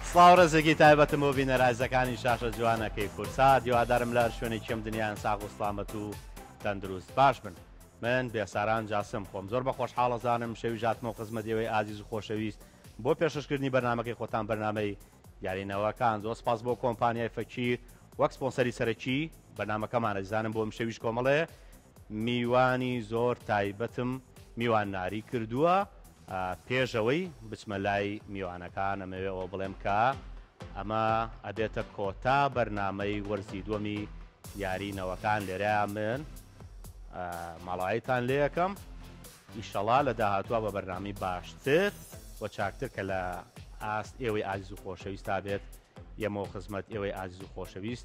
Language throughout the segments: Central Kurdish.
سڵاوڕێزێکی تایبەتم بۆ بینەرایزەکانی شاشە جوانەکەی کورسات هیوادارم لە شوێنێکی ئەم دنیایان ساغ و سڵامەت و تەندروست باش بن. من بێساران جاسم خۆم زۆر بە خۆشحاڵەزانم شەوی ژاتمە و خزمەتیەوەی ئازیز و خۆشەویست بۆ پێشکردنی بەرنامەکەی خۆتان بەرنامەی یارینەوەکان. زۆر سپاس بۆ کۆمپانیای فەکیر وەک سپۆنسەری سەرەکی بەرنامەکەمان ئەزانم بۆ شەویش کۆمەڵێ میوانی زۆر تایبەتم میوان ناری کردووە. پێشەوەی بچمە لای میوانەکان ئەمەوێەوە بڵێم کە ئەمە ئەبێتە کۆتا بەرنامەی وەرزی دووەمی یارینەوەکان لێرەیە من ماڵایتان لێ یەکەم ئیشەڵا لە داهاتووە بە بەرنامی باشتر و چاکتر کە لە ئاست ئێوەی ئازیز و خۆشەویستا بێت یەمەوە خزمەت ئێوەی ئازیز و خۆشەویست.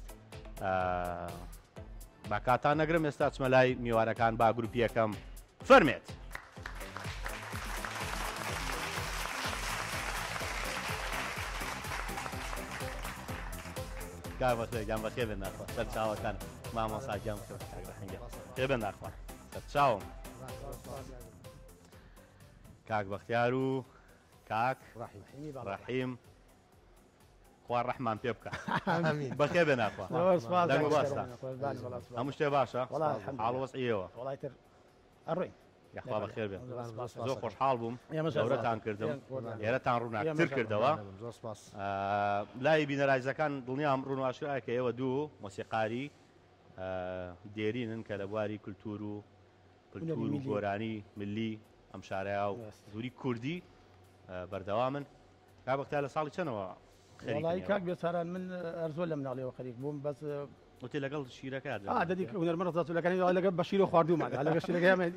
با کاتان نەگرم ئێستا چمە لای میوانەکان با گروپی یەکەم فەرمێت. گیان بەخێ بێن ناخوا سەر چاوەکان مامۆستا گیان خێ بێن ناخوا سەر چاوم کاک بەختیار و کاک ڕەحیم خوا ڕەحمان پێ بکە بەخێ بێ ناخوا دەنگ باستا هەموو شتێ باشە حاڵوەسعیەوە ئەڕێ یاخوا بەخێر بێن زۆر خۆشحاڵ بووم گەورەتان کردم ئێرەتان ڕووناکتر کردەوە. لای بینەرایزەکان دڵنیام ڕوونواشرایە کە ئێوە دوو مۆسیقاری دێرینن کە لە بواری کولتور و گۆرانی ملی ئەم شارەیە و دووری کوردی بەردەوامن. کا بەختیار لە ساڵی چەندەوە وڵی کاک بێساران من ئەرزۆ لە مناڵیەوە خەریک بووم بەس وتی لەگەڵ شیرەکە دەدی هونەرمەند ڕزاتوولەکانی لەگەڵ بە شیر و خواردومان لەگە شیرەکەی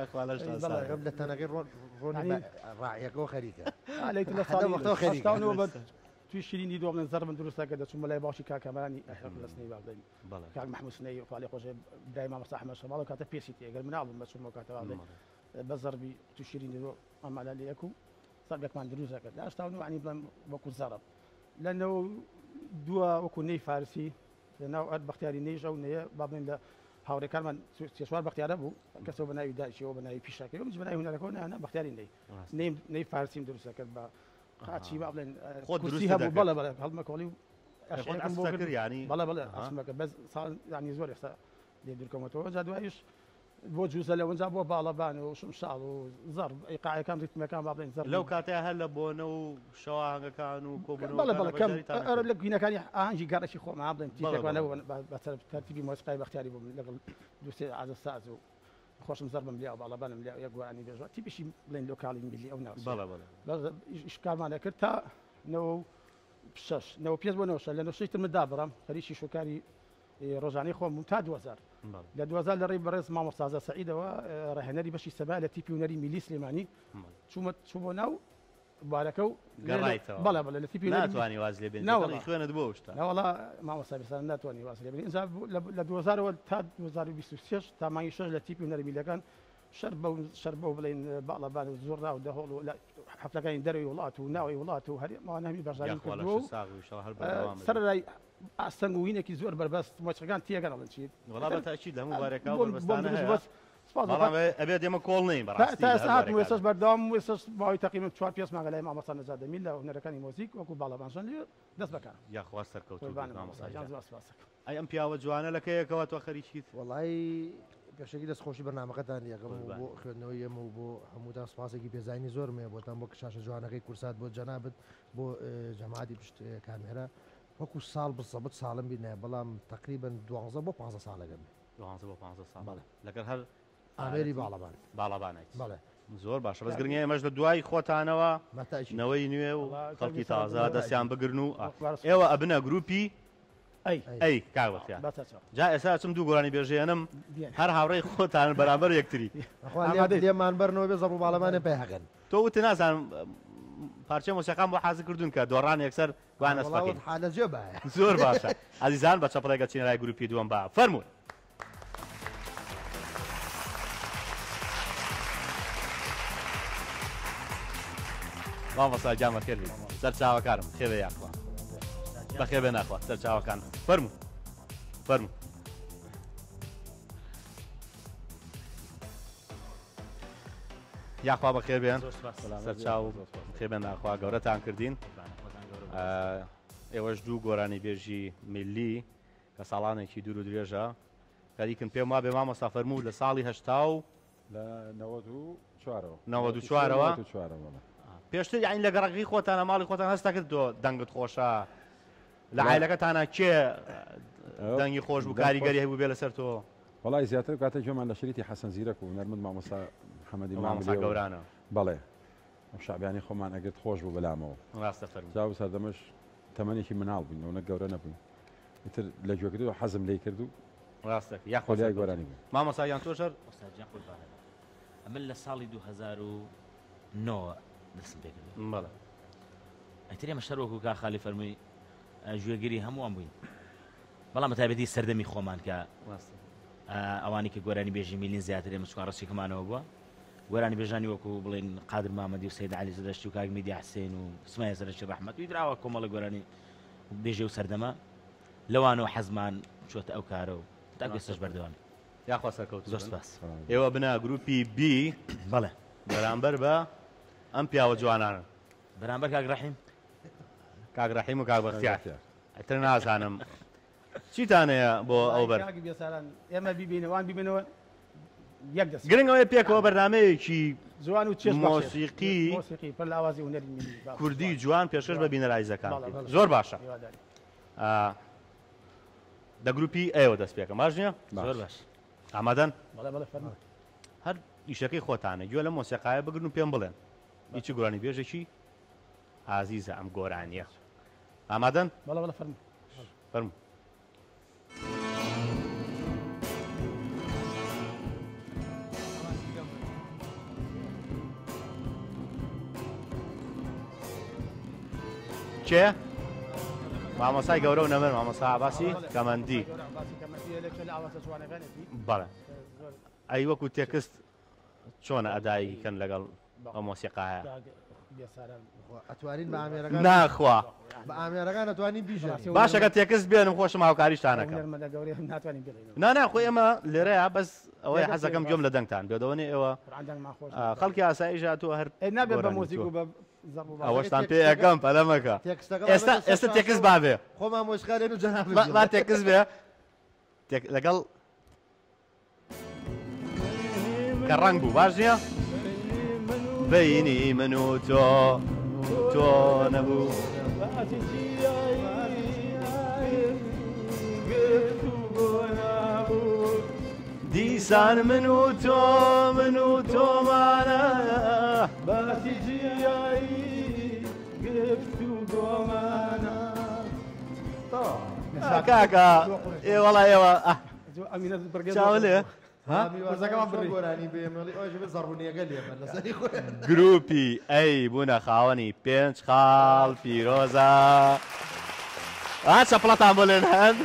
لە تەنەکەی ڕۆنی ڕاعیەکەەوە خەریکە لە ساڵەوە خەریکەوە بە توی شیرینی دۆ من زەرم دروستەکە دەچوم لای باشی کاکەمانی لەسنەی باڵدەین کاک محمود سنەی خاڵی خۆشێ برای مامۆستا ئەحمەد شەماڵ کاتە پێسی ئەگەر مناڵم بەچوومەوە کاتەوە بە زەربی تو شیرینی دۆ ئەمالا لەیەک و سەربێکمان دروست دەکرد هێشتا عنی بڵێم وەکو زەرب لەنەوە دووە وەکو نەی فارسی لەناو ئەت بەختیاری نەیژە و نەیە با بڵێن لە هاوڕێکانمان سێشوار بەختیارە بوو کەسەوە بەناوی داعشیەوە بەناوی پیشەکەی من بەناوی هونەرەکەەوە نانە بەختیاری نەی فارسیم دروست دەکرد بە قاچی با بڵێن خۆدروستی هەبوو بەڵە بەڵێ هەڵمەکۆڵی و ینی بەڵە بەڵێ ئەسمەکە بەس ساڵ ینی زۆر ئێستا لێ دوورکەمەوە جا دوایش بۆ جوزە لەوەنجا بۆ باڵەبان و شمشاڵ و زەر ئیقاعەکان ریتمەکان با بڵێن زەر لەو کاتەیە هەر لە بۆنە و شەواهنگەکان و کۆبڵەکەم لە گوینەکانی ئاهەنگی گەڕێکی خۆما بڵێن تیەکوانەوە بە تەرتیبی مۆسیقای بەختیاری بووم لەگەڵ دووسێ عازە ساز و خۆشم زەربم لیا و باڵەبانم لیا یەکگوانی بێژوە تیپیشی بڵێن لۆکاڵی میلی ئەو ناو ئیشکارمانە کرد تا شش نەوە پێش بۆ نەوەشە لە نوشەی ترمدا بڕم خەریکی شوکاری ڕۆژانەی خۆم تا 2000 لە 2000 لە ڕێی بەڕێز مامۆستازە سەعیدەوە ڕاهێنەری بەشی سەبا لە تیپی هونەری میلی سلێمانی چوو بۆ ناو بارەکە و بەڵێ بڵێ لە تیپی ناتوانانی واز لێ بێن خوێنت بۆ شتا ناوەڵا مامۆستا بێسان ناتوانانی واز لێ بێن ئینجا لە 2000ەوە تا 2026 تا مانگی 6 لە تیپی هونەری میلەکان شەر بە بڵێن باڵەبان و زۆردا و دەهۆڵ و حەفلەکانی دەروی وڵات و ناوی وڵات و هەرماوانەمی بەشداری کردووە سەرای ئاستەنگ و وینێکی زۆر بەربەست مۆچەکان تێگەڕڵن چیت وڵا بە تاکید هەموو بارێکا بەربەستانە ئەبێت ئێمە کۆڵ نین تا وێسەش بەردەوام وێسەش باوی تەقریبا 4 5 مانگە لای مامۆستا نەجادەمیل لە هونەرەکانی مۆزیک وەکو باڵەبانشان لێ دەست بەکار یاخوا سەرکەوتوو ئەی ئەم پیاوە جوانە لەکەیەکەوە تۆ خەریکیت وڵی پێشێکی دەستخۆشی بەرنامەکەتان یەکەم بۆ خوێندنەوەی ئەمە و بۆ هەمووتان سپاسێکی پێزانی زۆرمێ بۆتان بۆ کشاشە جوانەکەی کورسات بۆ جەنابەت بۆ جەماعەتی پشت کامێرە وەکو ساڵ بسەبت ساڵم بینێ بەڵام تقریبا 12 بۆ 15 ساڵەکەم 12 بۆ 15 ساڵ لەگەر هەر ئامێری باڵەبانێت بەڵێ زۆر باشە بەس گرنگی ئێمەش لە دوای خۆتانەوە نەوەی نوێ و خەڵکی تازە دەستیان بگرن و ئێوە ئەبنە گروپی ئەی کاوەتیان جا ئێستا چم دوو گۆرانی بێژێنم هەر هاوڕێی خۆتان بەرامبەر یەکتری لێمان بەرنەوە بێ زەڕ و باڵەمانە پێ هەگەن تۆ وتی نازانم پارچە مۆسیقام بۆ حاضر کردوون کە دۆڕان یەکسەر وانەسپەکەین حالەجێ بایە زۆر باشە عەزیزان بە چەپەڵێکە چینە لای گروپی دووەم با فەرموون مامۆستا گیان بەخێر بێت سەر چاوەکارم خێوێ یاخوا بەخێر بێ ناخوا سەر چاوەکان فەرموون فەرموون یاخوا بەخێر بێن سەر چاو خێ بێن ناخوا گەورەتان کردین ئێوەش دوو گۆرانی بێژی میلی کە ساڵانێکی دوور و درێژە کەریکن پێم وا بێ مامۆستا فەرموو لە ساڵی هەشتا لە 94ەوە پێشتر یاین لە گەڕەکەی خۆتانە ماڵی خۆتان هەستا کردەوە دەنگت خۆشە لە عایلەکەتانە کێ دەنگی خۆش بوو کاریگەری هەبوو بێ لەسەر تۆ وڵای زیاتر کاتە جۆمان لە شریتی حەسەن زیرەک و نەرمد مامۆستا محەممەدی مامۆستا گەورانە بەڵێ ئەم شعبیانی خۆمان ئەگەت خۆش بوو بەلامەوە ڕاستە فەرموو جا سەردەمەش تەمەنێکی مناڵ بووین ئەوە گەورە نەبووین ئیتر لە گوێکردو حەزم لێ کرد و ڕاستە خۆلیای گۆرانی بوو مامۆستا یان تۆشەر ئەمە لە ساڵی 2009 دەستم پێ کرد بەڵێ ئەتر ئێمە شەرۆک و کا خالی فەرمووی گوێگیری هەمووان بووین بەڵام بەتایبەتی سەردەمی خۆمان کە ئەوانی کە گۆرانی بێژی میلین زیاتر ئێمە چوار ڕستێکمانەوە بووە گۆرانی بێژانی وەکو بڵێن قادر مامەدی و سەید عەلی زەدەشتی و کاک میدی حسێن و سمایە زەرەشی ڕەحمەت و دراوە کۆمەڵە گۆرانی بێژێ و سەردەما لەوانەوە حەزمان چۆتە ئەو کارە و تا گوێستەش بەردەوام یاخوا سەرکەوت زۆر سپاس ئێوە بنا گروپی بی بەڵێ بەرامبەر بە ئەم پیاوە جوانانە بەرامبەر کاک ڕەحیم کاک ڕەحیم و کاک بەختیار ئەتر نازانم چیتانەیە بۆ ئەو بەر ئێمە بیبینەوان ببینەوە یەک دەست گرنگەوەی پێکەوە بەرنامەیەکی جوان و چێژ مۆسیقی پڕ لە ئاوازی هونەری میلی کوردی جوان پێشکەش بە بینەرایزەکان زۆر باشە دە گروپی ئێوە دەست پێکەم باش نییە زۆر باش ئامادەن فەرموو هەر ئیشەکەی خۆتانە گوێ لە مۆسیقایە بگرن و پێم بڵێن هیچی گۆرانی بێژێکی ئازیزە ئەم گۆرانیە ئامادەن فەرموو فەرموو چێ؟ مامۆسای گەورە و نەمەر مامۆستا عەباسی کەمەندی بەڵێ ئەی وەکو تێکست چۆنە ئەداییکەن لەگەڵ ئەو مۆسیقایە ئەتوانین بە ئامێرەکان ناخوا بە ئامێرەکان ئەتوانین بیژێنین باشەکە تێکست بێنم خۆشم هاوکاریشتانەکەم ناناخۆی ئێمە لێرەیە بەس ئەوەی حەزەکەم گوێم لە دەنگتان بێدەوەنێ ئێوە خەڵکی ئاسایی ژاتووە هەر نابێت بە مۆسیق و بە ئەوەشتان پێ یەکەم پەلەمەکە ئێستا تێکست بابێ خۆمان مۆشکارێن و جەناب با تێکست بێ لەگەڵ کە ڕەنگ بوو باش نییە بینی من و تۆ نەبوو دیسان من و تۆمانە باسی جیایی گرفت و گۆمانە کاکە ئێوەڵا ئێوە چاوە لێ گۆرانی بێمەڵی ئەوژ بە زەڕبوونیەکە لێمە لەسەری خۆ گروپی ئەی بوونە خاوەنی 5 خاڵ پیرۆزە چەپڵەتان بڵێن هەن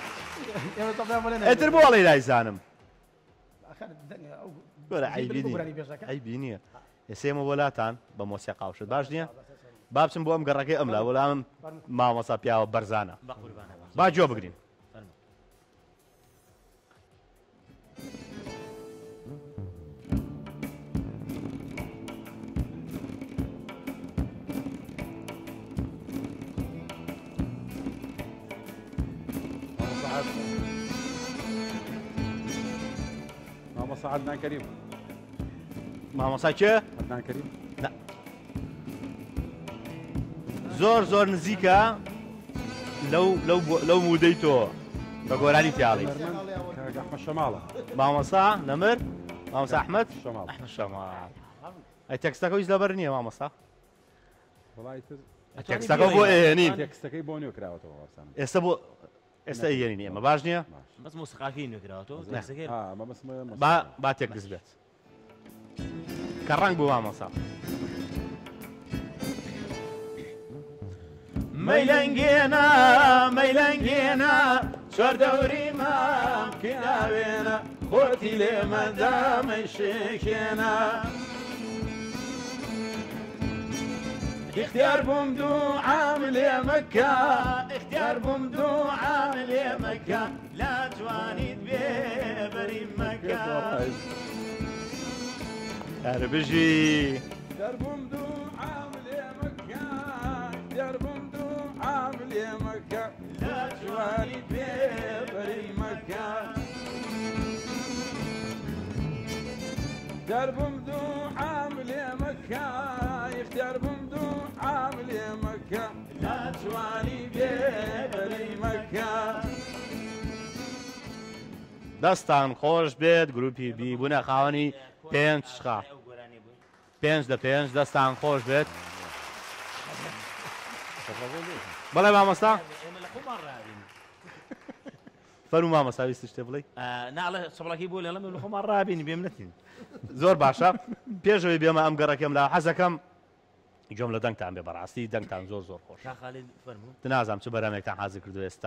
ئەتر بۆڵی لایزانم عیبی نییە ئێسێمە وەلاتان بە مۆسیقا وشت باش نییە با بچم بۆ ئەم گەڕەکەی ئەملا وەڵامم مامۆستا پیاوە بەرزانە با جۆ بگرین مامۆستا عەدنان کەریم مامۆستا کێ؟ عەدنان کەریم زۆر نزیکە لەو مودەی تۆ بە گۆرانی پیاڵی شەماڵە مامۆستا نەمر مامۆستا ئەحمەد شەماڵ ئەی تێکستەکە هیچ لەبەر نییە مامۆستا تێکستەکە بۆ ئێنین تێکستەکەی بۆ نوێ کراوەتەوە ئێستا ئێنین ئێمە باش نییە بەس مۆسیقاکەی نوێکراوەتەوە با تێکست بێت کە ڕەنگ بوو مامۆستا مەیلەنگێنە چۆر دەوری مام کراوێنە خۆتی لێمەدامەی شێکێنە اختیار بووم دوو عام لێ مەکە اختیار بووم دوو عام لێ مەکە لا توانیت بێ بەری مەکە هەربژی اختیار بووم دوو عام لێ مەکە اختیار بووم دوو يختار بمدو عامل مكة يختار بمدو عامل مكة لا تواني بيبري مكة دەستان خۆش بێت گروپی بی بوونە خاوەنی 5 شخا 5 لە 5 دەستان خۆش بێت بەڵێ مامۆستا فەرموو مامۆستا ویستی شتێ بڵێ ناڵێ سەبڵکی بوو لەڵەم لە خۆمان ڕابینی بێم نەتین زۆر باشە پێشەوەی بێمە ئەم گەڕەکەم لە حەزەکەم جۆم لە دەنگتان بێ بەڕاستی دەنگتان زۆر زۆر خۆش نازانم چ بەرامێکتان حازر کردو ئێستا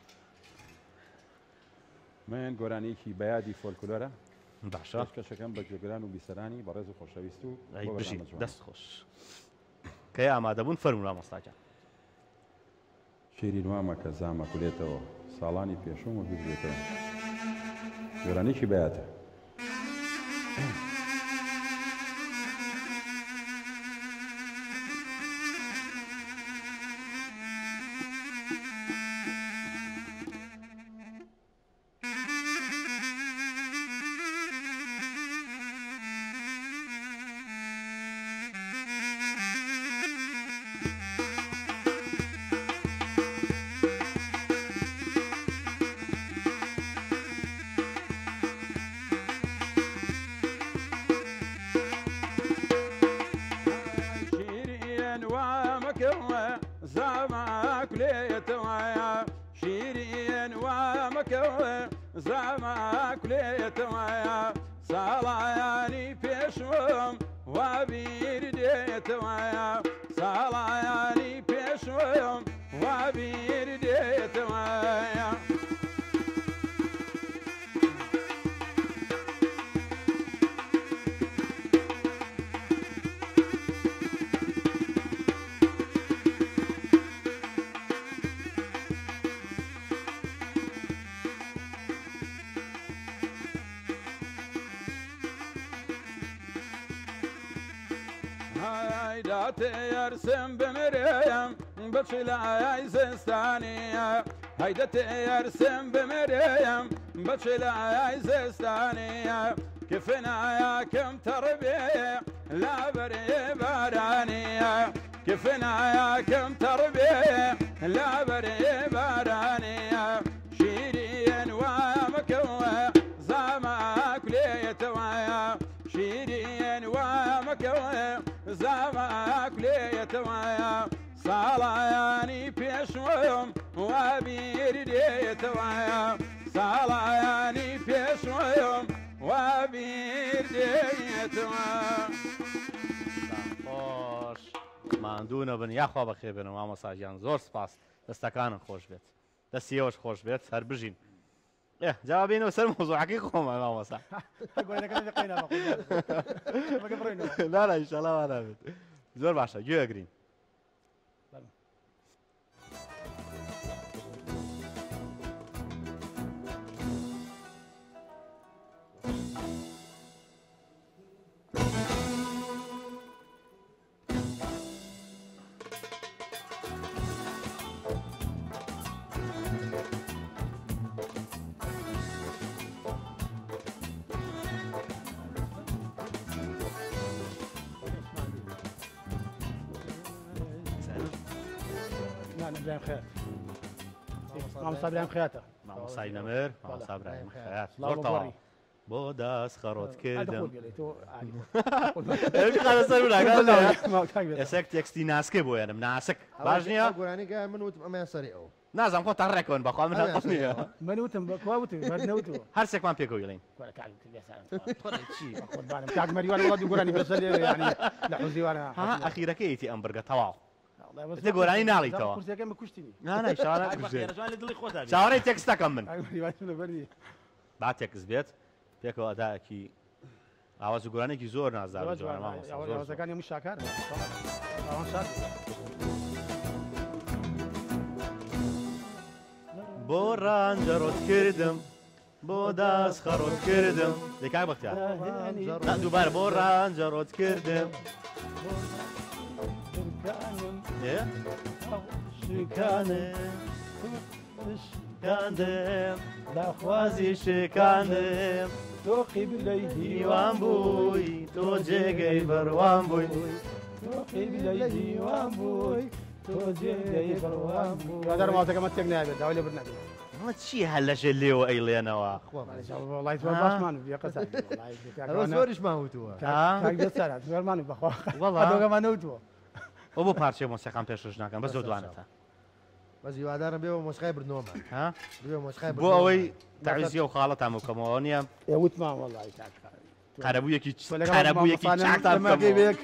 من گۆرانێکی بەیادی فۆلکلۆرە باشە کەشەکەم بە گوێگران و بیسەرانی بەڕێز و خۆشەویست و دەست خۆش کەی ئامادەبوون فەرموو مامۆستاکان شیرین وامە کە زامە کولێتەوە ساڵانی پێشوم و بگرێتەوە گۆرانێکی بەیاتە يرسم بمريم بطلع زستانية هيدا يرسم بمريم بطلع زستانية كفنا يا كم تربية لا بري بارانية كفنا يا كم تربية لا بري بارانية شيرين ومكوى زامك ليتوايا شيرين ومكوى زامك ليتوايا صالاياني بيشويم وابير ديتوايا صالاياني بيشويم وابير ديتوايا خۆش ماندوونە بن یاخوا بەخێ بن و مامۆستاژیان زۆر سپاس دەستەکانن خۆش بێت دەستیەوەش خۆش بێت هەر بژین جوابینەوە سەر مۆزوعەکەی خۆمە مامۆستا لا ئینشاڵڵا وا نابێت زۆر باشە گوێگرین إبراهيم خيات مامۆستا إبراهيم خياتە مامۆستای نەمر مامۆستا إبراهيم خيات زۆر تەواو بۆ دەست خەڕۆت کردم ئێسێک تێکستی ناسکێ بۆ یانم ناسک باش نییە گۆرانی من وتم ئەمە سەری ئەو نازانم خۆتان ڕێکەوەن بەخوا من نییە من وتم بەکوتم هەر سێکمان پێکەوە کاک مەریوان وڵاتی گۆرانی بەسەر ینی لە حوزیوانە ئەخیرەکەیەتی ئەم بەرگە تەواو لە گۆرانی ناڵیتەوە چاوەڕێی تێکستەکەم من با تێکس بێت پێکەوە ئەدایەکی ئاواز و گۆرانێکی زۆر نازدار جوانەکانی هەموو شاکار بۆ ڕانجەڕۆت کردم بۆ دەست خەڕۆت کردم دەکای بەختیار دووبارە بۆ ڕانجەڕۆت کردم شکاندم داخوازی شکاندم تۆ قیبلەی هیوان بووی تۆ جێگەی بڕوان بووی تۆ قیبلەی هیوان بووی تۆ جێگەی بڕوان بووی هیوادارم ماوەتەکەمە تێک نایبێت داوای لێ بر نەبێت ئەمە چی هەل لەژێ لێوە ئەیڵێنەوە وڵای زۆر باشمان بێ قەزای ئەوە زۆریش ماوتووە زۆرمان بەخوا وەڵا دۆگەمان نەوتووە ئەو بۆ پارچەی مۆسیقام پێشکەش ناکەن بە زۆر دوانێتە بەس هیوادارم بێەوە مۆسیقای برنۆمان ها بێ مۆسیقای بۆ ئەوەی تاویزی ئەو خاڵەتان وکەمەوە نییە وتمان وەڵای قەرەبوویەکی چاکتان بێک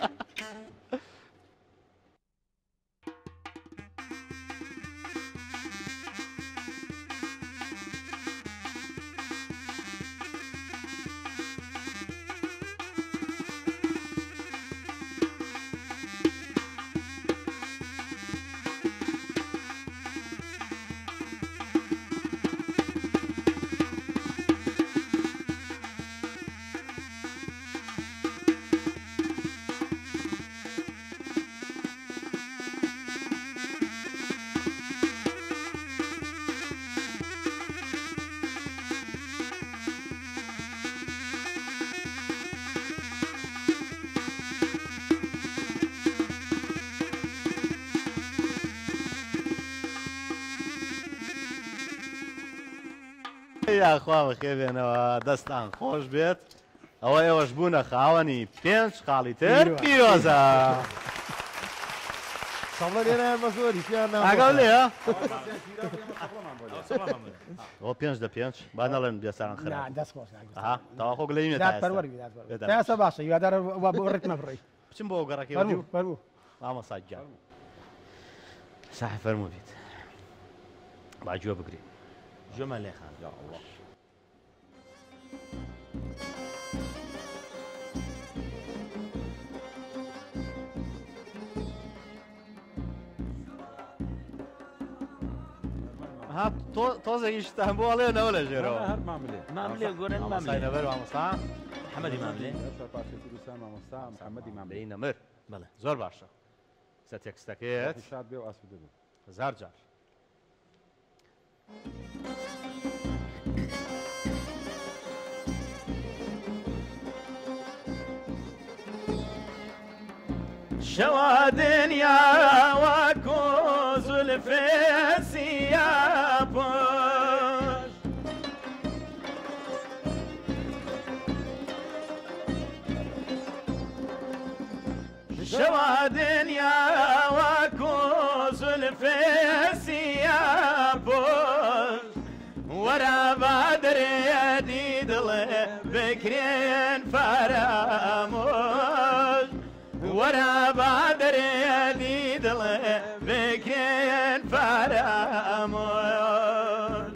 یاخوا بەخێبێنەوە دەستان خۆش بێت ئەوە ئێوەش بوونە خاوەنی 5 خاڵی تر پیرۆزە سەڵە لێرە مە زۆری ئاگەڵ لێە ئەوە 5/5 با نەڵێن بێسان خراپ تەوا خۆ لەوێت پێسە باشە هیوادارە بۆ ڕێکمە بڕی بچم بۆ گەڕەکەی فەرموو مامەساجار ساحی فەرموو بیت با گوێ بگرین گوێمان لێ خان تۆزێکیشتان بۆ ئەڵێنەوە لە ژێرەوە هەر ماملێ ماملێ گۆرن ماملێ نەبەر مامۆستا محەممەدی ماملێ مامۆستا محەممەدی ماملێ دەی نەمر بەڵێ زۆر باشە سە تێکستەکەیت شاد بێ و ئاسو دەبێت 1000 جار شەوا دنیا وەکو زولفێ سیاپۆش شەوا دنیا وەکو زولفێ سیاپۆش وەرە با دەرێدی دڵێ بکرێن فەرامۆش وەرە با دەرێدی دڵێ بکرێن فەرامۆش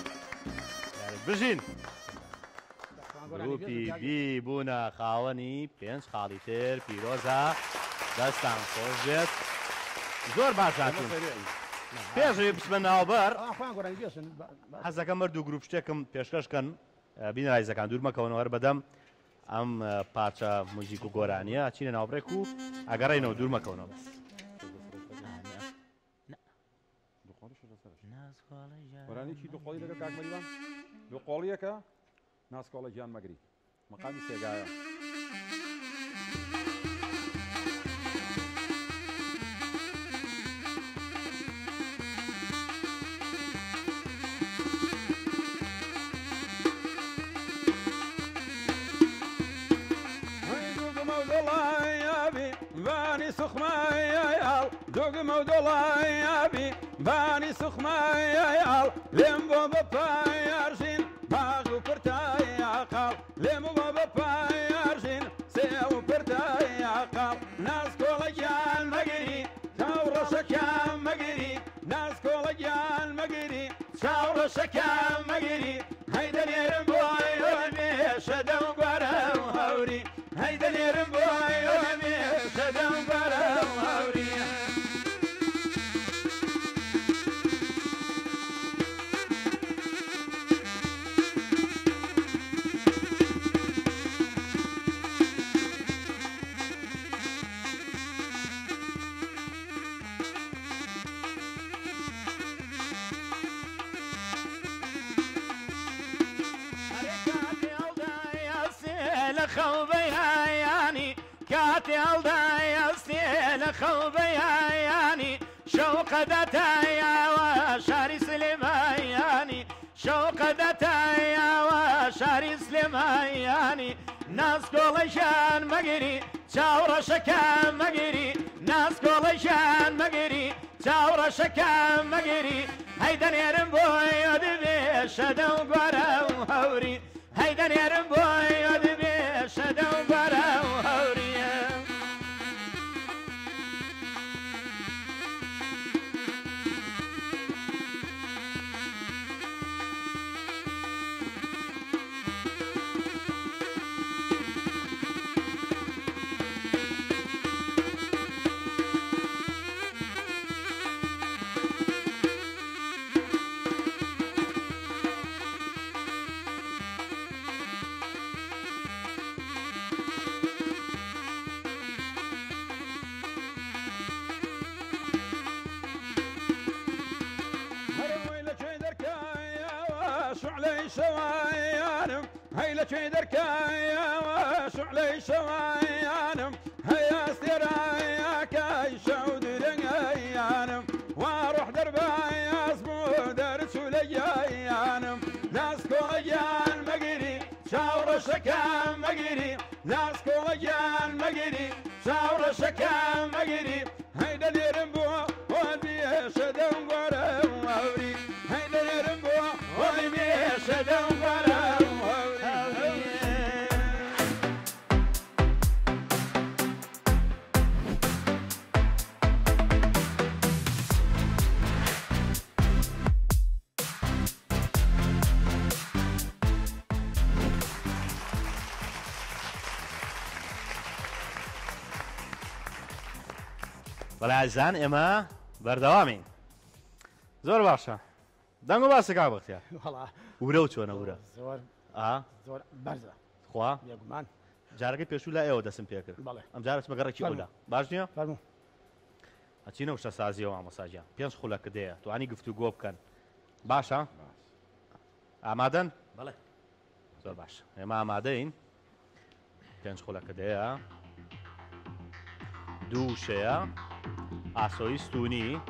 بژین گروپی بی بوونە خاوەنی 5 خاڵی تر پیرۆزە دەستان خۆش بێت زۆر باشاتون پێشی بچمە ناوبەر حەزەکەم مرد و گروپ شتێکم پێشکەشکەن بینایزەکان دوورمەکەونەوە هەر بەدەم ئەم پارچە موزیک و گۆرانیە چینە ناوبڕێک و ئەگەڕێنەوە دوورمەکەونەوە بەس وەرانێکی دوقۆڵی لەگە کاکمەریوان دوقۆڵیەکە ناسکۆڵە گیان مەگری مەقامی سێگایە دوگم و دڵایابی بانی سوخمایال لێم بۆ بە پایارژین باغ و پرتای عقاڵ لێم بۆ بە پایارژین سێ و پرتای عقاڵ ناسکۆڵەگیان مەگری چاوڕەشەکان مەگری ناسکۆڵەگیان مەگری چاوڕەشەکان مەگری هەیدەنێرم بۆی مێشە دەم گوارە و هەوری هەیدەنێرم بۆی مێشە دەم گوارە و هەوری خوبياني كاتي الدايستي لخوبياني شوق دتايا وشاري سليماني شوق دتايا وشاري سليماني ناس كولشان مقري شاور شكام مقري ناس كولشان مقري شاور شكام مقري هيدا نيرم بوي ودبي شدو قرا وهوري هيدا نيرم بوي ودبي شدو قرا وهوري شوايانم هيلا شيدر كايا وشعلي شوايانم هيا استرايا كاي شود لنيانم واروح دربايا اسمو درس وليانم ناس كويان مقري شاور شكام مقري ناس كويان مقري شاور شكام مقري هيدا نيرمبو ودي شدم قرم ووري هيدا نيرمبو ودي شدم قرم بەڵێ عزیزان ئێمە بەردەوامین زۆر باشە دەنگ و باسەکە بەختیار ورە و چۆنە ورە زۆر بەرزە خوا بێگومان جارەکەی پێشوو لای ئێوە دەسم پێ کرد ئەم جارە چمەگەڕێکی ئەولا باش نییە ئەچینە وشە سازیەوە ئامۆساژیان 5 خولەکە دەیە توانی گفتوگۆ بکەن باشە ئامادەن بەڵێ زۆر باش ئێمە ئامادەین 5 خولەکە دەیە دوو شەیە ئاسۆی ستونی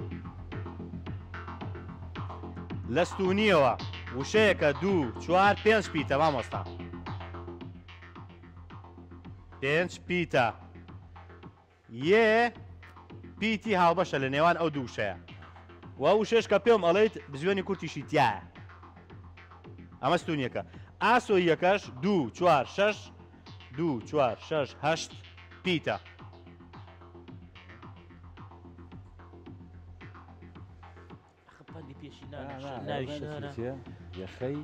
لە ستونیەوە وشەیەکە 2 4 5 پیتە مامۆستا 5 پیتە یێ پیتی هاوبەشە لە نێوان ئەو دوو شەیە وا وشەش کە پێم ئەڵێیت بزوێنی کورتیشی تایە ئەمە ستونیەکە ئاسۆی یەکەش 2 4 6 2 4 6 8 پیتە یەخەی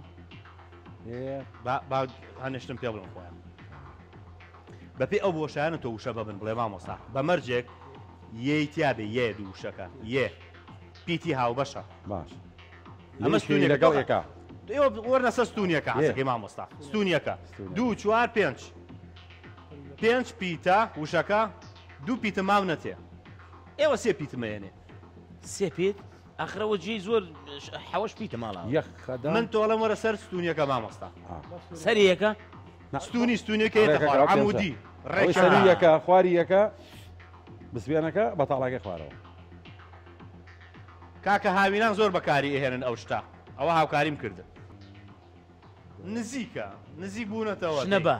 هەنیشتم پێ بڵم خۆیان بەپێی ئەو بۆشایانە تۆ وشە ببن بڵێ مامۆستا بە مەرجێک یەی تیابێ یە دوو وشەکە یێ پیتی هاوبەشە باش ئەمە ستونی لەگەڵ یەکە وەرنەسە ستونیەکە حەزەکەی مامۆستا ستونیەکە 2 4 5 5 پیتە وشەکە 2 پیتە ماو نەتێ ئێوە 3 پیتمەێنێ 3 پیت ئەخرەوە جێی زۆر حەوەش پیتە ماڵە یەخەدا من تۆڵەم وەرە سەر ستونیەکە مامۆستا سەریەکە ستونیەکە عمودی ڕێکەکە خواری یەکە بسبیانەکە بەتاڵاکە خوارەوە کاکە هاوینان زۆر بەکاری ئێهێنن ئەو شتا ئەوە هاوکاریم کردن نزیکە نزیک بوونەتەوە نەبە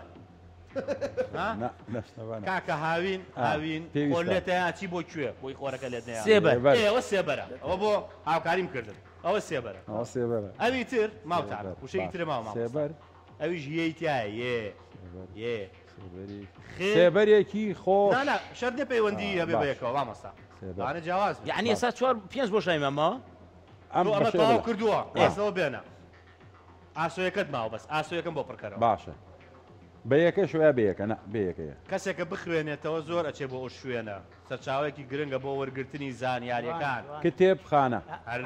کاکە هاوین خۆلێتە چی بۆ کوێ بۆی خۆرەکە لێت ئێوە سێبەرە ئەوە بۆ هاوکاریم کردن ئەوە سێبەرە ئەوی تر ماوتان وشەی تر ماوە ئەویش یەیتیایە یێ سێبەرێکی خۆ شەردە پەیوەندی هەبێ بەیەکەوە مامۆستا ئەانە جیاواز یعنی ئێستا 4 5 بۆشای مەمەوە ئەمە تەواو کردووە ئێستەوە بێنە ئاسۆیەکەت ماوە بەس ئاسۆیەکەم بۆ پڕکەرەوە باشە بەیەکە شوێ بەیەکە بەیەکەیە کەسێکە بخوێنێتەوە زۆر ئەچێ بۆ ئەو شوێنە سەرچاوێکی گرنگە بۆ وەرگرتنی زانیاریەکان کتێبخانە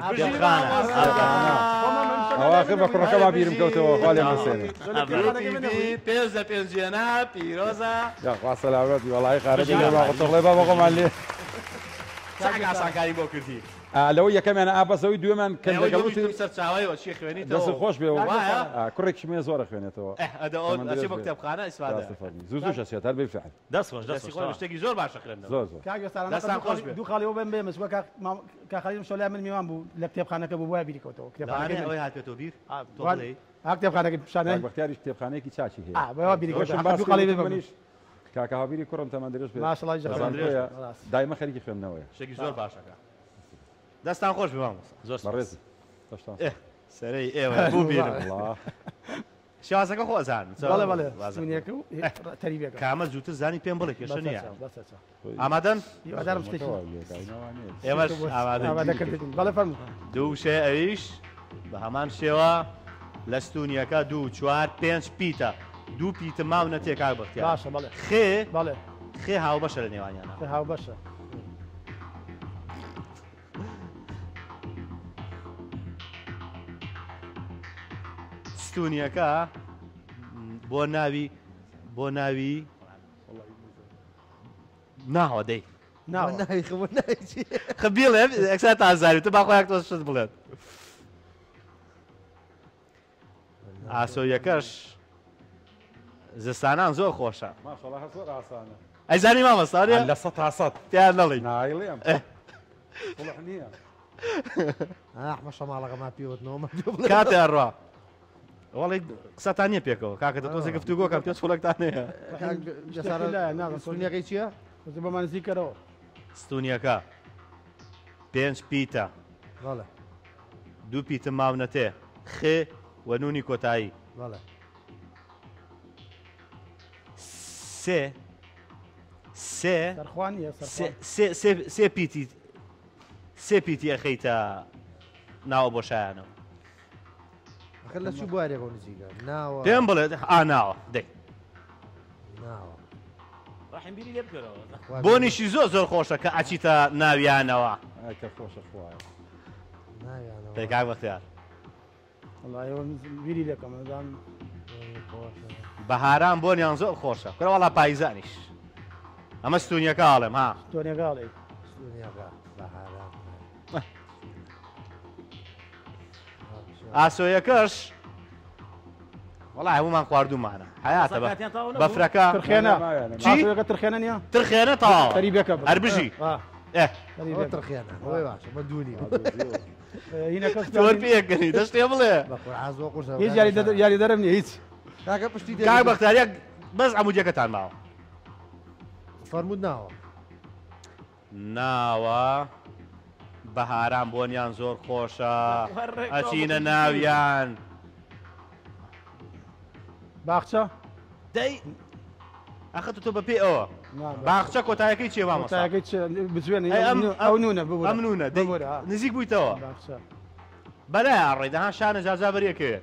ئەواخر بە کوڕەکە با بیرم کەوتەوە خوا لێم بسێنێ پێنج لە پێنجێنە پیرۆزە سەلاوەتی وەڵای خارەتی لێ باقۆتەڵێ با بەقۆمان لێ چاک ئاسانکاری بۆ کردی لەوە یەکەمیانە ئابەزەوەی دوێمان کەندەگەڵوتی سەر چاوایەوە چی خوێنیت دەست خۆش بێ کوڕێکی مێ زۆرە خوێنێتەوە ئەدە بۆ کتێبخانە ئیسفادە زوو شەسیێت هەر بفعل دەست خۆش دەست خۆش شتێکی زۆر باشە خوێندن زۆر زۆر دەستان خۆش دوو خاڵەوە بم بێمە کاخەڵیم شۆ لای من میوان بوو لە کتێبخانەکە بوو وای بیریکەوتەوە کتێبخانەکەی ئەوەی هاتێتەوە بیر کتێبخانەکە پیشانەی بەختیاری کتێبخانەیەکی چاچی هەیە بەوا بیریکەوتەوە دوو خاڵی بم کاکە هاویری کوڕم تەمەندرێژ بێت ماشەڵڵا دایمە خەریکی خوێندنەوەیە شتێکی زۆر باشەکە دەستان خۆش بێ زۆر بەڕێز سەرەی ئێوە بوو بیرم شازەکە خۆزان بەڵێ بەڵێ سونیەکە و تەریبێکە کامە جووتر زانی پێم بڵێ کێشە نییە ئامادەن ئادارم شتێکی ئێمەش ئامادەکردین بەڵێ فەرموو دوو شێ ئەویش بە هەمان شێوە لە ستونیەکە 2 4 5 پیتە دوو پیتە ماو نەتێ کاک بەختیار باشە بەڵێ خێ بەڵێ خێ هاوبەشە لە نێوانیانە هاوبەشە ستونیەکە بۆ ناوی ناوە دەی خبیڵێ ئەکسا تازاری تو باخۆیان تۆ شت بڵێت ئاسۆیەکەش زستانان زۆر خۆشە ئەیزانی مامەستانێ لە سەد تا سەد تیان نەڵی نایڵێم نییە ئەحمە شەماڵەکە ما پێوتنەوە کاتێ ڕوا وەڵی قسەتان نییە پێکەوە کاکە تۆزێک گفتوگۆ کەم پێ چۆڵێکتان هەیە سونیەکەی چییە؟ بەمان نزیکەرەوە ستونیەکە 5 پیتە بەڵێ دوو پیتە ماونەتێ خێ و نونی کۆتایی بەڵێ سێ پیتی ئەخەیتە ناوە بۆ شایانەوە لە چی بوارێکەوە نزیکە ناوە پێم بڵێت ناوە دەی ڕاحمبیری لێ بکەرەوە بۆنیشی زۆر خۆشە کە ئەچیتە ناویانەوە کە خۆشە خوایە پێکاک بەختیار بیری لەکەم دام بەهاران بۆنیان زۆر خۆشە کورەوەڵا پاییزانیش ئەمە ستونیەکە ئاڵێم ها تۆنیەکەڵێ ئاسۆیەکەش وەڵای هەمومان خواردومانە حیاتە بەفرەکە ترخێنە ترخێنە نیە ترخێنە تاوە تەریبەکە هەربژی ترخێنە ئەوەی باشە بە دوونی تۆر پێکەنی دەشتێ بڵێ هیچ یاری دەرم نیە هیچ کاکە پشتی کاک بەختیارە بەس ئەمودیەکەتان ماوە فەرموود ناوە بەهاران بۆنیان زۆر خۆشە ئەچینە ناویان باخچە دەی ئەخەت تۆ بە پێ ئەوە باخچە کۆتایەکەی چێ مامۆستاەکەی بزوێنێ ئەو نونە ئەم نونە نزیک بوویتەوە بەلای ڕێدەها شانە جاجابەریەکەوێت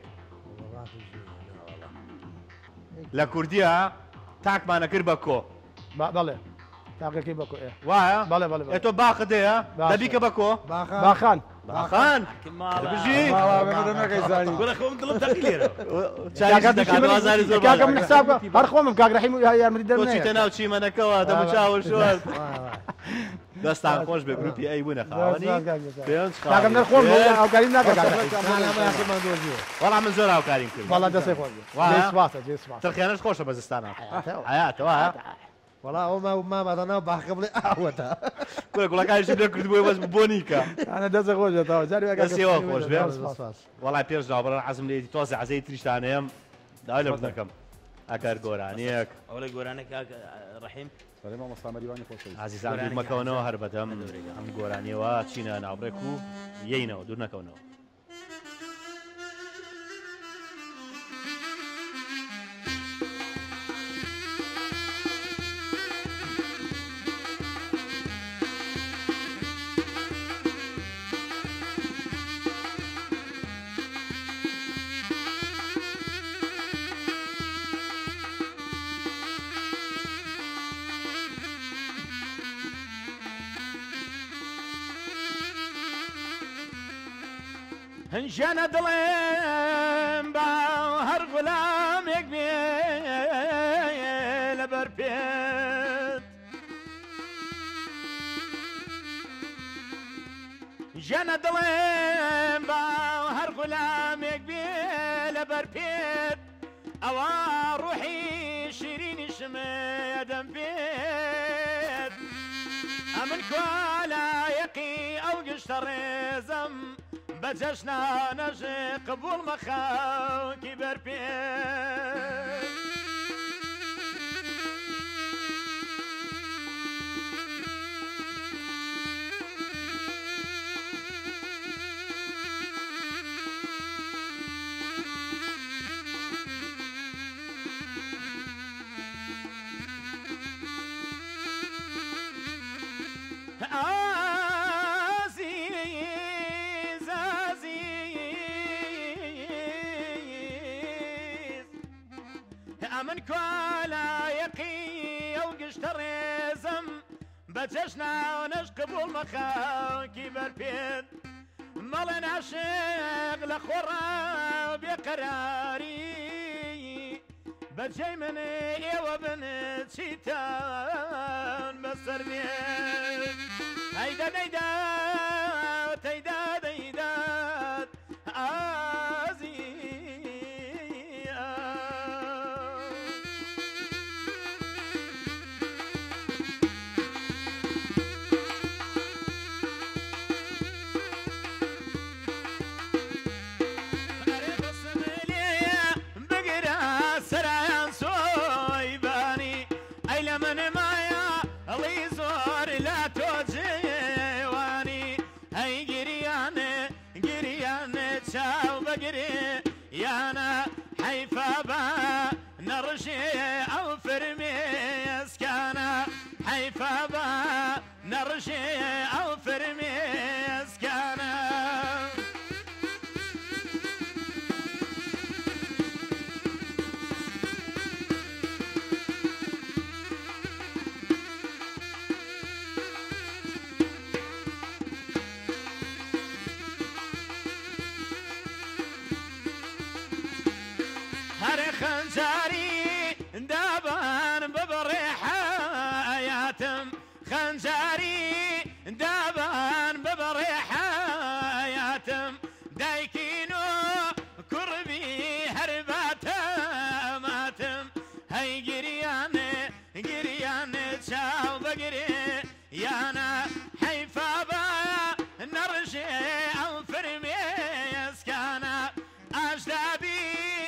لە کوردیە تاکمانە کرد بە کۆ بەڵێ تاقەکەی بەکۆ وایە بەڵێ بەڵێ ئێ تۆ باخە دەیە دەبیکە بە کۆ باخان باخان بژی کاکە من حساب هەر خۆمم کاک ڕەحیم یارمەتی دەرچیتە ناو چیمەنەکەەوە دەموچاوە شوەر دەستان خۆش بێ گروپی ئەی بوونە خاوەنی کاکەم نەر خۆم ئاوکاریم ناکەم وەڵام من زۆر ئاوکاریم کرد وەڵا دەستەی خۆش ترخێنەش خۆشە بە زستانە حیاتەوە وەڵا ئەو مامادە ناو باخەکە بڵێ ئاوەتە گوڵەکانیش لێ کردبووی بەس بۆنیکە ئەنە دەستە خۆشێتەوە دەستیەوە خۆش بێ وەڵای پێش داوەڕەن حەزم لێتی تۆزە عەزەی تریشتانەیەم داوای لێ دەکەم ئەکار گۆرانیەک ئەوڵی گۆرانێک ڕەحیم عزیزان دوور مەکەونەوە هەر بەدەم ئەم گۆرانیەوە چینە ناوبڕێک و یەینەوە دوور نەکەونەوە هەنجانە دڵێم با هەر غولامێک بێ لەبەر پێت ژیانە دڵێم با هەر غولامێک بێ لەبەر پێت ئەوە ڕوحی شیرینیشمە دەم بێت ئەمن کوالایەقی ئەو گشتە ڕێزەم بە جەشنانەژ قبول مەخاوکی بەرپێت من کوالایەقی ئەو گشتە ڕێزەم بە جەشنانەش قبول مەخاوکی بەرپێت مەڵێن عاشق لە خۆڕا بێقەراری بەجێی من ئێوە بن چیتان بەسەر بێت ئەیدا دەیدات ئەیدا دەیدات يانا حيفا با نرجي او فرميس كان حيفا با نرجي او فرميس كان خنجاري دابان ببريحة ياتم خنجاري دابان ببريحة ياتم دايكينو كربي هرباتا ماتم هاي قريان تشاو بقري يانا حيفا با نرجي او فرمي يسكانا اجدابي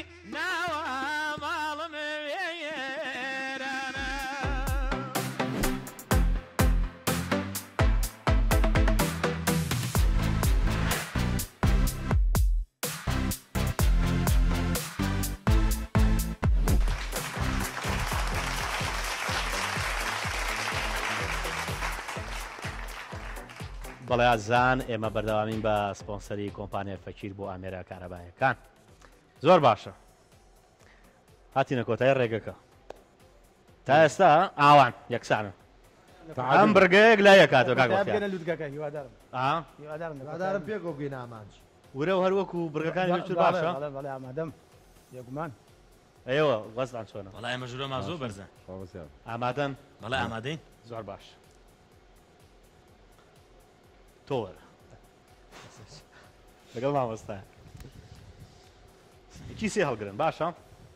بەڵێ ئازان ئێمە بەردەوامین بە سپۆنسەری کۆمپانیای فەکیر بۆ ئامێرە کارەبایەکان زۆر باشە هاتینە کۆتای ڕێگەکە تا ئێستا ئاوان یەکسانە ئەم بڕگەیەک لای یەکاتەوە هیوادارم پێکۆ بگەین ئامانج ورە و هەروەکو بڕگەکانی باشە ئامادەم یەکمان ئێوە وەزدان چۆنە وەڵای ئێمە ژوورەمان زۆر بەرزە ئامادەن بەڵای ئامادەین زۆر باش تۆ وەرە لەگەڵ مامۆستایە کی سێ هەڵگرن باشە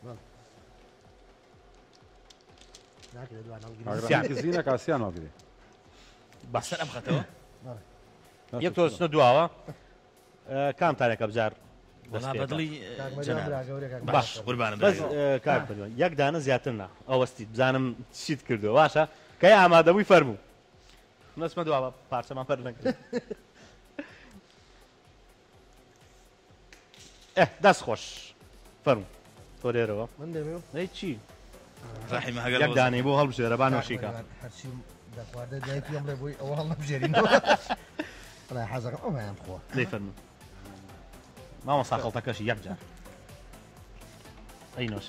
زیینە کاسیان وەگرێ بەسەر ئەم خەتەوە یەک تۆستە دواوە کامتانێکە بجار بەدڵی باش قوربانم کار کردووە یەک دانە زیاتر نا ئەوەستی بزانم چیت کردووە باشە کەی ئامادەبووی فەرموو نەچمە دواوە پارچەمان پەر نەکرد دەست خۆش فەرموو تۆ لێرەوە من دەمێ نەی چی ڕاحیمە یەک دانەی بۆ هەڵبژێرە با نۆشیکە هەرچی دەخواردە دایکی ئەمڕێ بۆی ئەوە هەڵ نەبژێرینەوە بەڵای حەزەکەم ئەومایان بخۆ لێی فەرموو ماوە ساقەڵتەکەشی یەک جار ئەی نۆش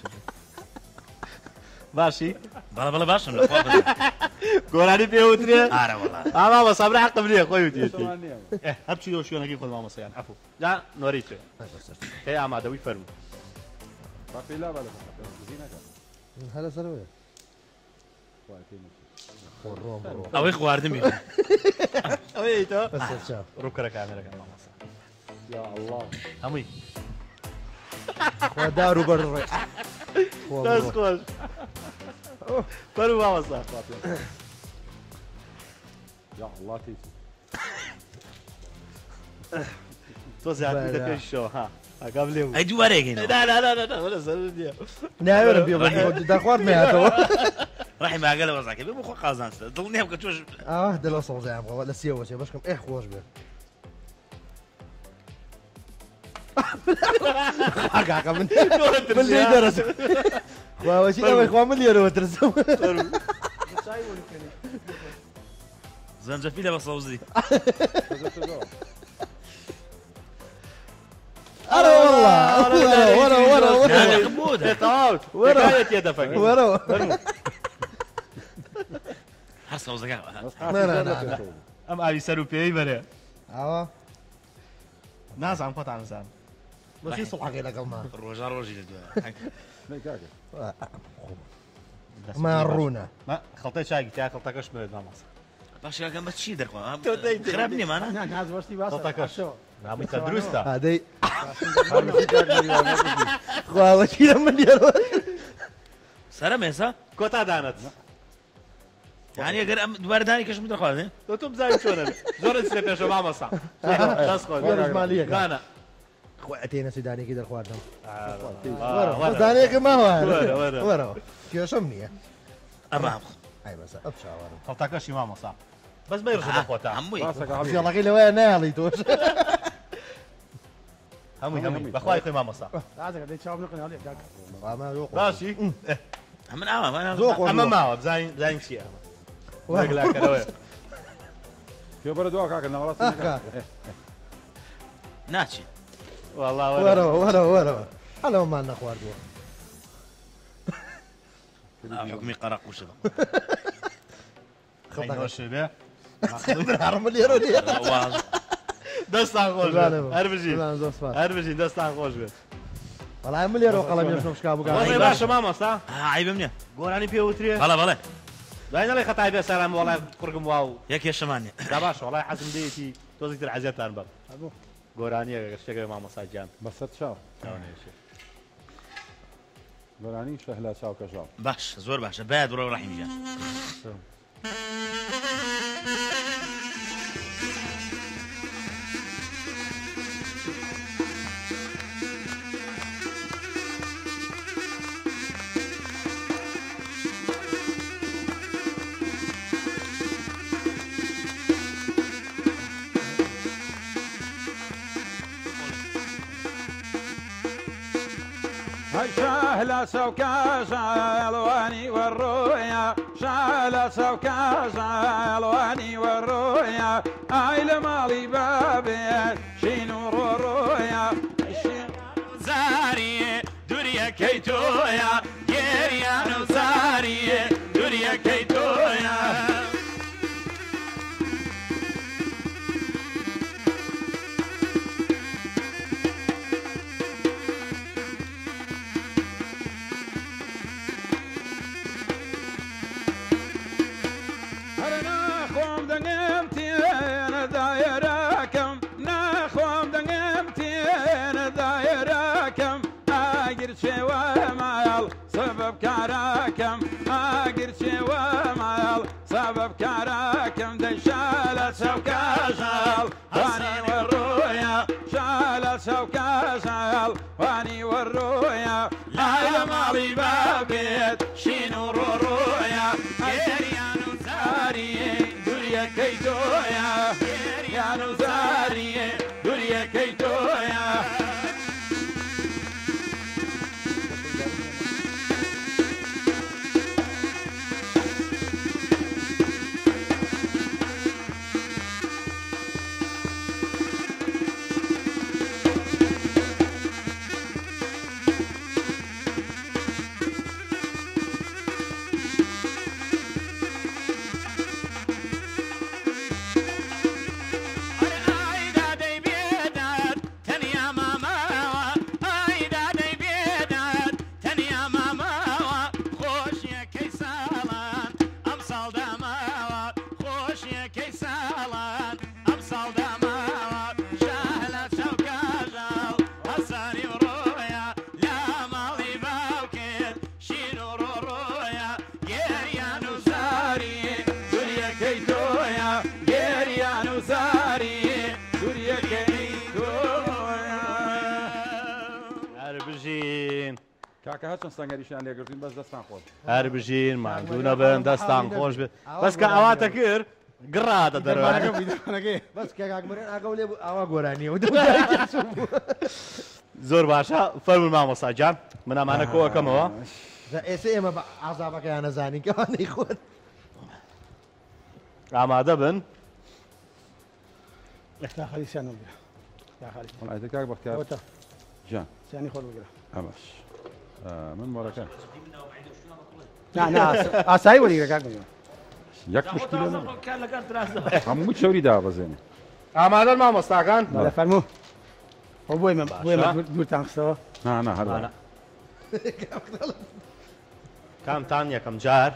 باشی بەڵە بەڵە باشم لە گۆرانی پێوترێ ئارە وەڵا ئاما بە سەبرە حەقم نییە خۆی وتێتی هەرچی دۆ شوێنەکەی خۆی مامۆسەیان عەفوو جا نۆری توێ هەیە ئامادەوی فەرموو باقیلا بەڵێ زیینەکە هەرە سەرەوەیە ئەوەی خواردنمی ئەوەی تۆ بەس ڕووکەرە کامێرەکە مامۆستا يا الله هەمووی خوا دار و بەڕڕێ دەست خۆش بەرو مامۆستا يا الله تيجي تۆ زیاتر دەپێشەوە ها ئەگەم لێ ئەی دووارێکین ناوێرم پێ داخوارد مێهاتەوە ڕحی ماگە لە وەزاکە بێ بۆ خۆ قازانستە دڵ نییە بکە تۆش دەڵ سەڵزیان بڵەوە لە سێوەچێ بەشکم ئێ خۆش بێ ئاگاکە من لێ دەرەچ خواوەچی ئەوەی خوا من لێرەوە ترسم زەنجەفیلە بە سەوزی أرى والله ورا هەر سەوزەکە ئەم ئاوی سەر و پێی بەرێ ئەوە نازانم خۆتان نزانم بەشی سڵحەکەی لەگەڵما ڕۆژە ڕۆژی لە ما ڕوونە خەڵتەی چاکی تا خەڵتەکەش بێت مامۆستا باشەکەم بە چی دەرخوا خراپ نیێمانە ناز وەستی باسە خەڵتەکەش نامی تە دروستە هادەی خواوەچی لە من لێرەوە سەرە مێسا کۆتا دانت یانی ئەگەر ئەم دووارەدانی کەشم دەخوازێ تۆ تۆ بزانین چۆنە زۆرت لێ پێشە مامۆستا دەست خۆش مالیەکە گانە خۆ ئەتێنە سودانێکی دەرخواردم وەرە دانێکە ماوە وەرە وەرەوە کێشەم نییە ئەمە ئای بەسە ئەپشاوەرم خەڵتەکەشی مامۆستا بەس بەی ڕژە خۆتا هەمووی فێڵەکەی لەوەیە نایڵی تۆش هەمووی بەخوای خۆی مامۆستا لازەکە دەی چاو نقن هەڵێ کاکە باشی ئەمن ئاوە ئەمە ماوە بزانین چیە ئەمە وەگلاکەرەوەی في برد واقعك النغرات ناچی والله وەرەوە هەلەوە مان نەخواردووە حکمی قەرق وشە خەڵتەکەش بێ هەڕمە لێرە لێرە دەستان خۆش هەر بژین دەستان خۆش بێت بەڵای من لێرەوە قەڵەم نێشتم شکا وەڵی باشە مامۆستا عیبم نییە گۆرانی پێوترێ بەڵێ بەڵێ دوای نەڵێ خەتای بێ سەرام وەڵای قورگم واو یەک هێشەمانێ دا باش وەڵای حەزم دەیەتی تۆزێکتر عەزیەتان بەم گۆرانیە شتێکە مامۆستا گیان بەسەر چاو گۆرانی شەهلا چاو کەژاو باش زۆر باشە باید وڕە ڕەحیمجان شاهلة سوكاسة الواني والرؤيا شاهلة سوكاسة الواني والرؤيا اي لمالي بابي شينو رؤيا زاري دوريا كيتويا جيريانو زاري دوريا كيتويا سبب كراكم اقرشي ومال سبب كراكم دي شالة سوكاشال واني والرؤيا شالة سوكاشال واني والرؤيا هاي مالي بابيت شينو رؤيا يريانو زاري دوريا كيتويا يريانو زاري دوريا كيتويا کاکە هەچەند سەنگەریشیان لێگرتوین بەس دەستان خۆش هەر بژین ماندوو نەبن دەستان خۆش بێت بەس کە ئەواتە کرد گڕاتە دەرەوە بەس کە کاکمەرێن ئاگەڵ لێ ئاوا گۆرانیە و زۆر باشە فەرمون مامۆستا جان من ئەمانە کۆکەمەوە ئێستا ئێمە بە ئازابەکەیان نەزانین کەوانەی خۆت ئامادە بن تا خەلیسیان بگرە تا خەلیس ئایدە کاک بەختیار جان سیانی خۆت بگرە ئەمەش من مۆرەکە نا ئاسایی وەریگرە کاک بگرە یەک مشکلە هەموو چەوری دابەزێنێ ئامادەن مامۆستاکان بەڵێ فەرموو ئەو بۆی من دوورتان خستەوە نا هەر کامتان یەکەم جار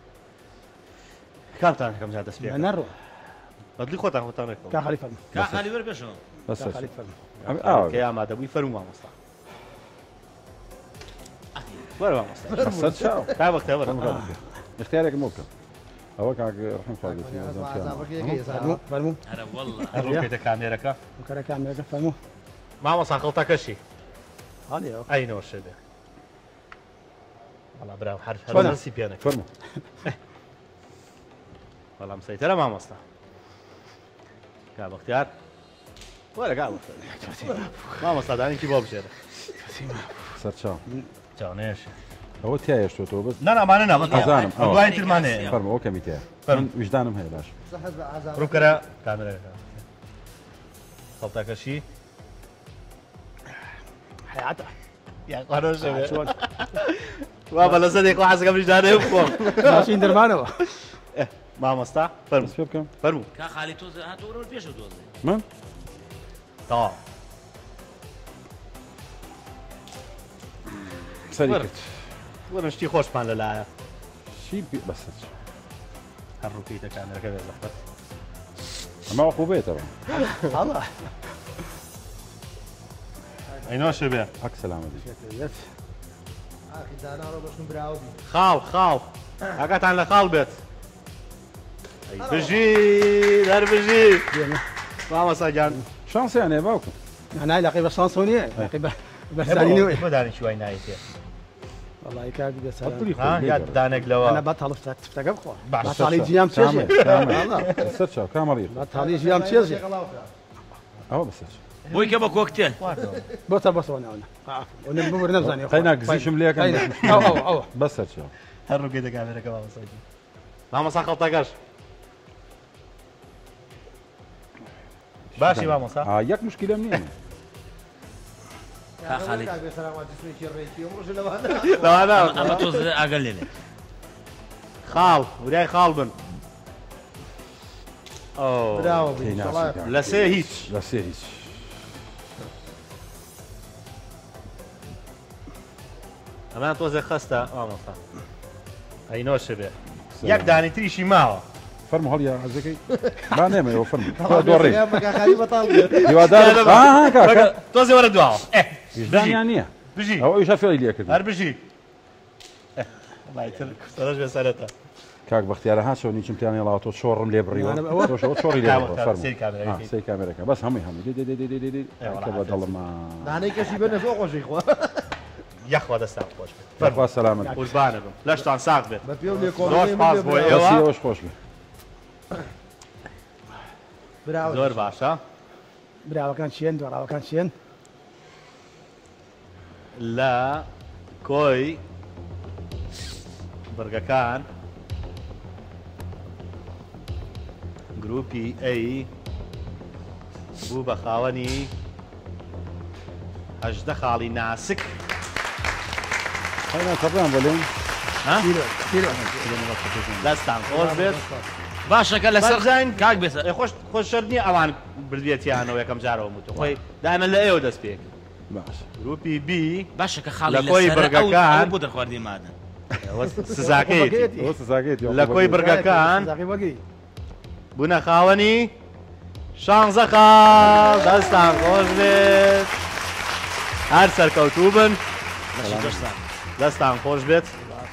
کامتان یەکەم جار دەست پێ نەڕۆ بەدلی خۆتان خۆتانێکەوە کا خەلی فەرموو کاخالی وەربێشەوە بەس کا خەلی فەرموو کە ئامادە بووی فەرموو مامۆستا وەرە مامۆستا سەر چاو کا وەختە وەرە اختیارێکم بکەم ئەوە کاک ڕحم فەرموو هەرە وەڵڵە ڕووکەیتە کامێرەکە کارە کامێرەکە فەرموو مامۆستا خەڵتەکەشی هەڵێەوە ئەینەوە شێدێ وەڵا براو چۆنە؟ هەرسی پێنە فەرموو بەڵام سەیتەرە مامۆستا کا بەختیار وەرە کا مامۆستا دانێکی بۆ بژێرە سەر چاو چاونێش ئەوە تایشتۆ بەس نەمانە نامە ئازانم دوای ترمانەیە فەرمو ئەو کەمی تەیە وجدانم هەیە باش ڕووکەرە کامێرەکە خەڵتەکەشی حیاتە چۆن وا بە لە سەدێک حەزەکەم وجدانەیە بخۆم ماشین دەرمانەوە مامۆستا فەرموو پێ بکەم فەرموو کاخالی تۆ هاتووە پێشە دۆزێ من تەواو سەری کرد وەرن شتی خۆشمان لەلایە چی بەسەر هەر ڕووکەیتە کامێرەکە بێ زەحمەت ئەمە وەخۆ بێتەوە هەڵە ئەینۆشە بێ حەک سەلامەتی داناڕۆ بەشم براوبی خاڵ ئاگاتان لە خاڵ بێت بژی دەربژی مامۆستا گیان شانسیان هەیە باوکم نای لەقی بە شانسۆ نییە بەسانینەوەی بۆدانی شوای نایتێ وڵی کاک بێسەر یاد دانێک لەوە ئەە بە تەڵفتا تفتەکە بخۆ باش، تاڵی جیام چێژێ سەر چاو کامەڕی بە تاڵی ژیام چێژێ ئەوە بەسەر بۆی کە بە کۆکتێل بۆ تا بەسەوە ناونە ببر نەبزانێ قەینا گزیشم لێکەن ئەوە بەسەر چاو هەر ڕووکەیتە کامێرەکە مامۆستا مامۆستا خەڵتەکەش باشی مامۆستا یەک مشکلم نییە کاخالی لەوانە ئەمە تۆ ئاگەل لێنێ خاڵ وریای خاڵ بن لە سێ هیچ لە سێ هیچ ئەمان تۆزێ خستە مامۆستا ئەینۆشە بێ یەک دانی تریشی ماوە فەرمو هەڵیا حەزەکەی با نێمەوە فەرمو دۆڕێ مەکاخالی بەتاڵ بێت هیوادار تۆزێ وەرە دواوە وجدانیان نییە بژی ئەوە ئیشا فێڵی لێ کرد هەر بژی سەرش بێ سەرەتە کاک بەختیارە هاتەوە نیچم پیان ڵاوە تۆ چۆڕم لێ بڕیوە تۆشەوە چۆڕی لێ سی کامێرەکە بەس هەمووی کە بە دڵما دانەی کەشی بێنە زۆ خۆشی خۆ یەخوا دەستان خۆش بێت فەرخوا سەلامەت قوربانە بم لەشتان ساق بێت بە پێ لێ زۆر سپاس بۆ ئێوە ئێوەش خۆش بێت زۆر باشە براوەکان چیان دۆڕاوەکان چیان لە کۆی بەرگەکان گروپی ئەی بوو بە خاوەنی 18 خاڵی ناسک تەڕیان بەلێن دەستان خۆش بێت باشەکە لەسەر بەرزین کاک بێسە خۆش شەر نییە ئەوان بردوێتیانەوە یەکەم جارەوە موتو خۆی دامە لە ئێوە دەست پێک باش گروپی بی باشەکە خاڵی لە کۆی بەرگەکان بۆ دەرخواردی مادە سزاکەیەتی لە کۆی بەرگەکان وەگەی بوونە خاوەنی 16 خاڵ دەستان خۆش بێت هەر سەرکەوتوو بن دەستان خۆش بێت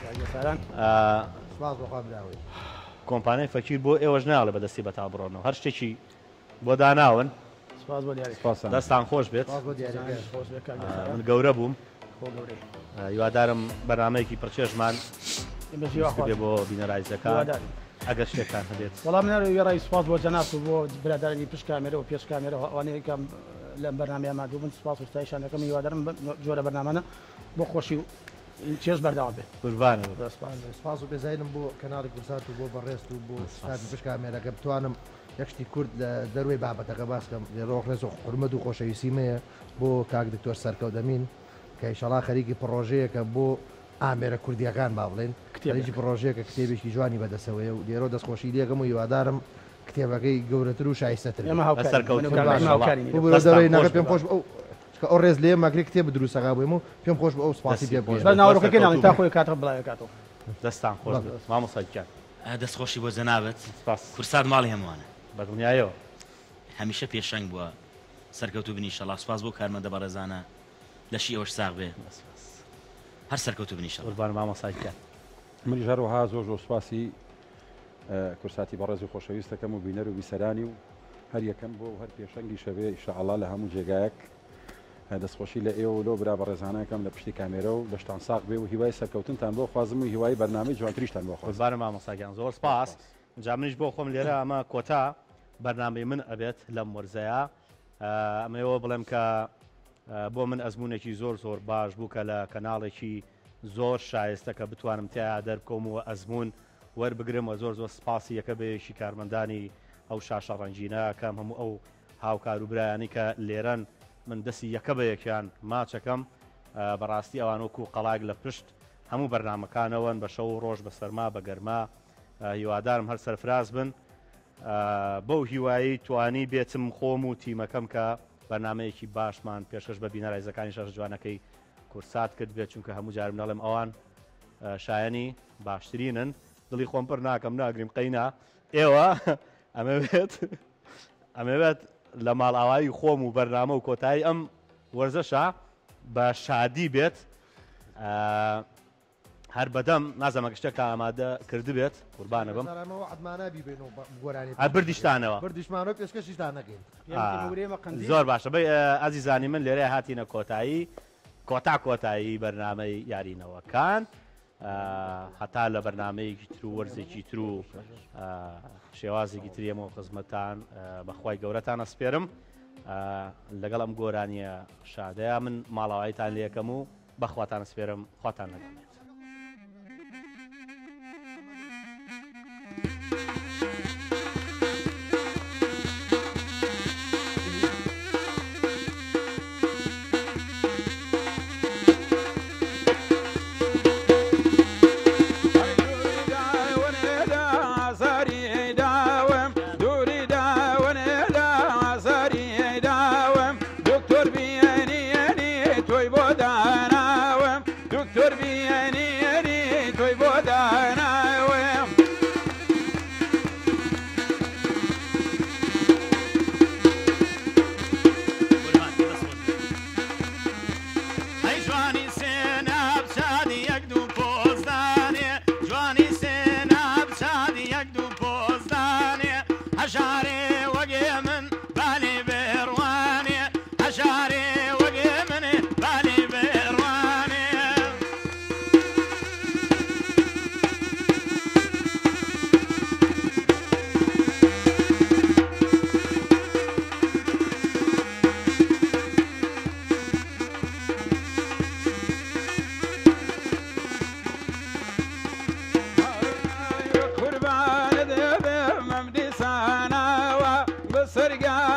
کۆمپانیای فەکیر بۆ ئێوەش ناڵێ بەدەستی بەتا بڕۆنەوە هەر شتێکی بۆ داناون دەستان خۆش بێت من گەورە بووم هیوادارم بەرنامەیەکی پڕچێژمان بێ بۆ بینەرایزەکان ئەگەر شتێکان هەبێت. وەڵام وێڕای سوپاس بۆ جەناب و بۆ برادرانی پشت کامێرە و پێش کامێرە ئەوانەیە یەکەم لەم بەرنامەیە مادوو من سوپاس و ستایشان دەکەم. هیوادارم جۆرە بەرنامانە بۆ خۆشی و چێژ بەردەوام بێت. قوربانە سپاس و بێزاینم بۆ کەناڵی کورسات و بۆ بەڕێست و بۆ ستادی پشت کامێرەکە بتوانم یەکشتی کورد لە دەروی بابەتەکە باسکەم ڕۆخێز و قورمەت و خۆشەویستیمەیە بۆ کاک دکتۆر سەرکەوتەمین کە ئینشەڵا خەریکی پڕۆژەیەکە بۆ ئامێرە کوردیەکان با بڵێن کتێبێکی پڕۆژەیەکە کتێبێکی جوانی بەدەسەوەیە و لێرۆ دەستخۆشی لێگەم و هیوادارم کتێبەکەی گەورەتر و شایستەتر ناکە پێم خۆش ئەو ڕێز لێ ماگری کتێب دروستەکە بوویم و پێم خۆش بۆ ئەو سپاسی پێ بۆش ناوڕەکەی ناڵی تا خۆی کاتە بڵایەکاتەوە دەستان خۆش مامۆستاکیان دەستخۆشی بۆ جەنابەت کورسات ماڵی هەمووانە بە دڵنیایەوە هەمیشە پێشەنگ بووە سەرکەوتو بنی ئینشەڵا سوپاس بۆ کارمەندە بەڕێزانە لەشی ئەوەش ساغ بێ هەر سەرکەوتو بنی ئینشەڵا قوربان مامۆستاکیان منیش هەروەها زۆر زۆر سوپاسی کورساتی بەڕێز و خۆشەویستەکەم و بینەر و بیسەرانی و هەر یەکەم بۆ هەر پێشەنگی شەوێ ئینشەڵا لە هەموو جێگایەک دەستخۆشی لە ئێوە لۆ برا بەڕێزانەکەم لە پشتی کامێرە و لەشتان ساق بێ و هیوای سەرکەوتنتان بۆ خوازم و هیوای بەرنامەی جوانتریشتان بۆ قوربانە مامۆستاکیان زۆر سپاس. جا منیش بۆ خۆم لێرە ئەمە کۆتا بەرنامەی من ئەبێت لەم وەرزەیە ئەمەوە بڵێم کە بۆ من ئەزمونێکی زۆر زۆر باش بوو کە لە کەناڵێکی زۆر شایستە کە بتوانم تیا دەرکۆمەوە ئەزمون وەربگرم و زۆر زۆر سپاسی یەکە بێشی کارمەندانی ئەو شاشە ڕەنجینە کەم هەموو ئەو هاوکار و برایانی کە لێرەن من دەستی یەکە بە یەکیان ماچەکەم بەڕاستی ئەوان وەکو قەڵاگ لە پشت هەموو بەرنامەکانەوەن بە شەو و ڕۆژ بە سەرما بە گەرما هیوادارم هەر سەرفراز بن بەو هیوایی توانی بێتم خۆم و تیمەکەم کە بەرنامەیەکی باشمان پێشکەش بە بینەرایزەکانی شەش جوانەکەی کورسات کرد بێت چونکە هەموو جارم نەڵێم ئەوان شایانی باشترینن دڵی خۆم پڕ ناکەم ناگریم قەینا ئێوە ئەمەوێت لە ماڵئاوایی خۆم و بەرنامە و کۆتایی ئەم وەرزەشە بە شادی بێت هەر بەدەم نازەمە شتێکە ئامادە کرد بێت قوربانە بم بردیشتانەوە بردیشمانەوە پێشکەشیشتان نەکەین زۆر باشە بەی ئازیزانی من لێرە هاتینە کۆتایی کۆتایی بەرنامەی یارینەوەکان هەتا لە بەرنمەیەکی تر و وەرزێکی تر و شێوازێکی تریەمەوە خزمەتان بەخوای گەورەتان ئەسپێرم لەگەڵ ئەم گۆرانیە شادەیە من ماڵاوایتان لێکەم و بەخواتان ئەسپێرم خواتان لەگەڵێت. Serga